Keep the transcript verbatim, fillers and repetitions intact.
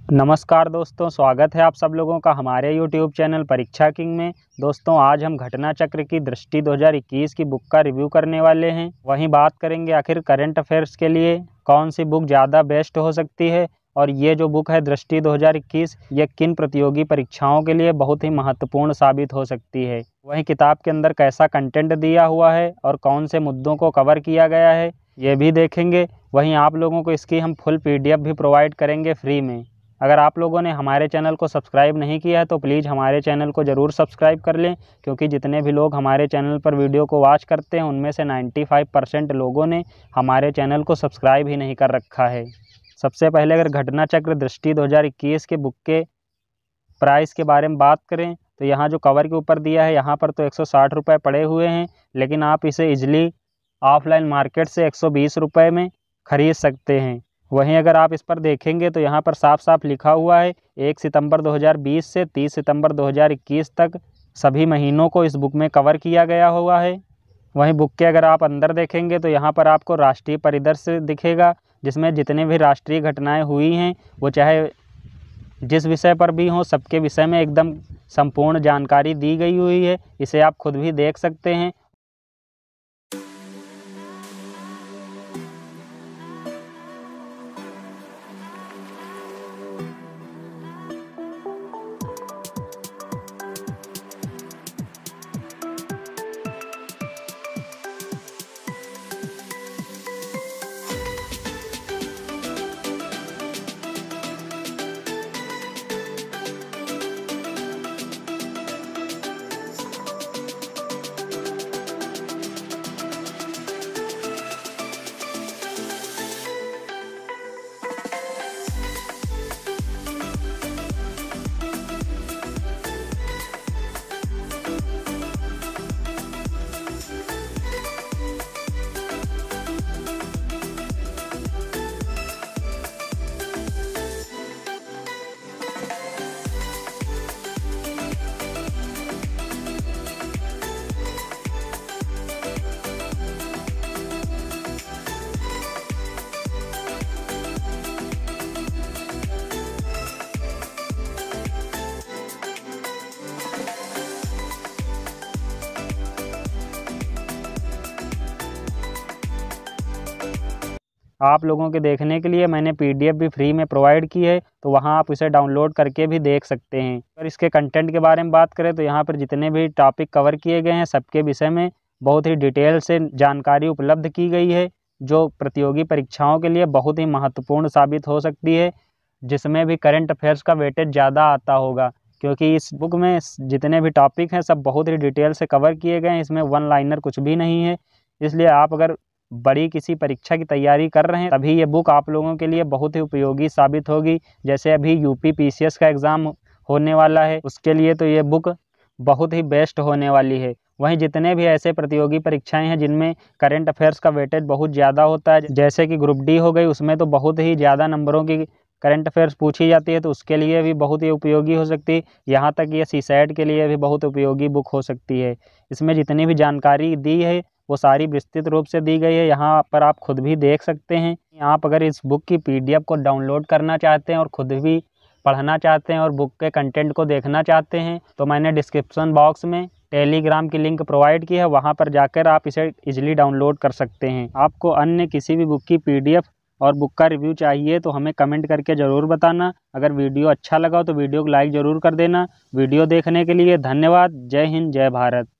नमस्कार दोस्तों, स्वागत है आप सब लोगों का हमारे यूट्यूब चैनल परीक्षा किंग में। दोस्तों, आज हम घटना चक्र की दृष्टि दो हज़ार इक्कीस की बुक का रिव्यू करने वाले हैं। वहीं बात करेंगे आखिर करंट अफेयर्स के लिए कौन सी बुक ज़्यादा बेस्ट हो सकती है और ये जो बुक है दृष्टि दो हज़ार इक्कीस ये किन प्रतियोगी परीक्षाओं के लिए बहुत ही महत्वपूर्ण साबित हो सकती है। वहीं किताब के अंदर कैसा कंटेंट दिया हुआ है और कौन से मुद्दों को कवर किया गया है ये भी देखेंगे। वहीं आप लोगों को इसकी हम फुल पी डी एफ भी प्रोवाइड करेंगे फ्री में। अगर आप लोगों ने हमारे चैनल को सब्सक्राइब नहीं किया है तो प्लीज़ हमारे चैनल को ज़रूर सब्सक्राइब कर लें, क्योंकि जितने भी लोग हमारे चैनल पर वीडियो को वॉच करते हैं उनमें से पचानवे परसेंट लोगों ने हमारे चैनल को सब्सक्राइब ही नहीं कर रखा है। सबसे पहले अगर घटना चक्र दृष्टि दो हज़ार इक्कीस के बुक के प्राइस के बारे में बात करें तो यहाँ जो कवर के ऊपर दिया है यहाँ पर तो एक सौ साठ रुपये पड़े हुए हैं, लेकिन आप इसे ईजिली ऑफलाइन मार्केट से एक सौ बीस रुपये में ख़रीद सकते हैं। वहीं अगर आप इस पर देखेंगे तो यहाँ पर साफ साफ लिखा हुआ है एक सितंबर दो हज़ार बीस से तीस सितंबर दो हज़ार इक्कीस तक सभी महीनों को इस बुक में कवर किया गया हुआ है। वहीं बुक के अगर आप अंदर देखेंगे तो यहाँ पर आपको राष्ट्रीय परिदृश्य दिखेगा, जिसमें जितने भी राष्ट्रीय घटनाएं हुई हैं वो चाहे जिस विषय पर भी हों सबके विषय में एकदम संपूर्ण जानकारी दी गई हुई है। इसे आप खुद भी देख सकते हैं। आप लोगों के देखने के लिए मैंने पी डी एफ भी फ्री में प्रोवाइड की है, तो वहां आप इसे डाउनलोड करके भी देख सकते हैं। अगर इसके कंटेंट के बारे में बात करें तो यहाँ पर जितने भी टॉपिक कवर किए गए हैं सबके विषय में बहुत ही डिटेल से जानकारी उपलब्ध की गई है, जो प्रतियोगी परीक्षाओं के लिए बहुत ही महत्वपूर्ण साबित हो सकती है, जिसमें भी करंट अफेयर्स का वेटेज ज़्यादा आता होगा, क्योंकि इस बुक में जितने भी टॉपिक हैं सब बहुत ही डिटेल से कवर किए गए हैं। इसमें वन लाइनर कुछ भी नहीं है। इसलिए आप अगर बड़ी किसी परीक्षा की तैयारी कर रहे हैं तभी ये बुक आप लोगों के लिए बहुत ही उपयोगी साबित होगी। जैसे अभी यूपी पी सी एस का एग्ज़ाम होने वाला है, उसके लिए तो ये बुक बहुत ही बेस्ट होने वाली है। वहीं जितने भी ऐसे प्रतियोगी परीक्षाएं हैं जिनमें करंट अफेयर्स का वेटेज बहुत ज़्यादा होता है, जैसे कि ग्रुप डी हो गई, उसमें तो बहुत ही ज़्यादा नंबरों की करंट अफेयर्स पूछी जाती है, तो उसके लिए भी बहुत ही उपयोगी हो सकती है। यहाँ तक ये सी सैट के लिए भी बहुत उपयोगी बुक हो सकती है। इसमें जितनी भी जानकारी दी है वो सारी विस्तृत रूप से दी गई है, यहाँ पर आप खुद भी देख सकते हैं। आप अगर इस बुक की पी डी एफ को डाउनलोड करना चाहते हैं और ख़ुद भी पढ़ना चाहते हैं और बुक के कंटेंट को देखना चाहते हैं तो मैंने डिस्क्रिप्शन बॉक्स में टेलीग्राम की लिंक प्रोवाइड की है, वहाँ पर जाकर आप इसे इजीली डाउनलोड कर सकते हैं। आपको अन्य किसी भी बुक की पी डी एफ और बुक का रिव्यू चाहिए तो हमें कमेंट करके ज़रूर बताना। अगर वीडियो अच्छा लगा तो वीडियो को लाइक ज़रूर कर देना। वीडियो देखने के लिए धन्यवाद। जय हिंद, जय भारत।